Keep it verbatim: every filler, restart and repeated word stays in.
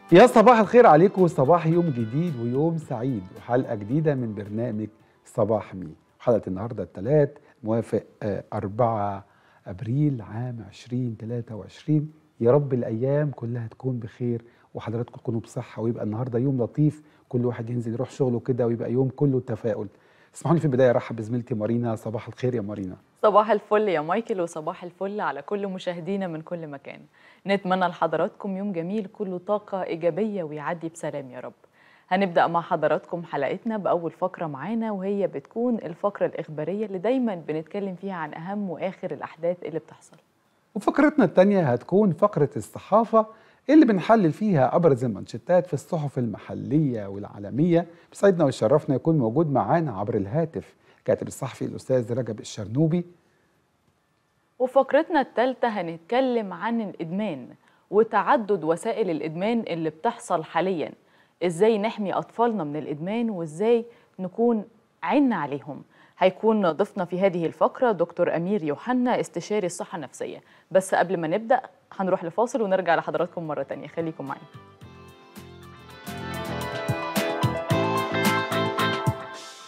يا صباح الخير عليكم، صباح يوم جديد ويوم سعيد وحلقة جديدة من برنامج صباح مين. حلقة النهاردة الثلاث موافق آه، أربعة أبريل عام ألفين وثلاثة وعشرين. يا رب الأيام كلها تكون بخير وحضراتكم تكونوا بصحة، ويبقى النهاردة يوم لطيف، كل واحد ينزل يروح شغله كده ويبقى يوم كله تفاؤل. اسمحوا لي في البداية أرحب بزميلتي مارينا. صباح الخير يا مارينا. صباح الفل يا مايكل، وصباح الفل على كل مشاهدينا من كل مكان. نتمنى لحضراتكم يوم جميل كله طاقة إيجابية ويعدي بسلام يا رب. هنبدأ مع حضراتكم حلقتنا بأول فقرة معانا، وهي بتكون الفقرة الإخبارية اللي دايما بنتكلم فيها عن أهم وآخر الأحداث اللي بتحصل. وفقرتنا التانية هتكون فقرة الصحافة اللي بنحلل فيها أبرز المانشيتات في الصحف المحلية والعالمية. بيسعدنا ويشرفنا يكون موجود معانا عبر الهاتف كاتب الصحفي الأستاذ رجب الشرنوبي. وفقرتنا الثالثة هنتكلم عن الإدمان وتعدد وسائل الإدمان اللي بتحصل حاليا، إزاي نحمي أطفالنا من الإدمان وإزاي نكون عنا عليهم. هيكون ضيفنا في هذه الفقرة دكتور أمير يوحنا، استشاري الصحة النفسية. بس قبل ما نبدأ هنروح لفاصل ونرجع لحضراتكم مرة تانية، خليكم معانا.